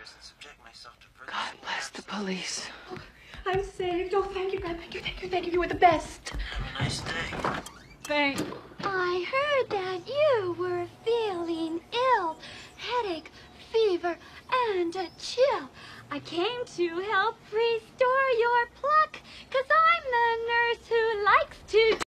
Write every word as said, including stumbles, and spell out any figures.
and subject myself to further. God bless the police. Oh, I'm saved. Oh, thank you, God. Thank you, thank you, thank you. You were the best. Have a nice day. Thanks. I heard that you were feeling ill. Headache, fever, and a chill. I came to help restore your pluck, 'cause I'm the nurse who likes to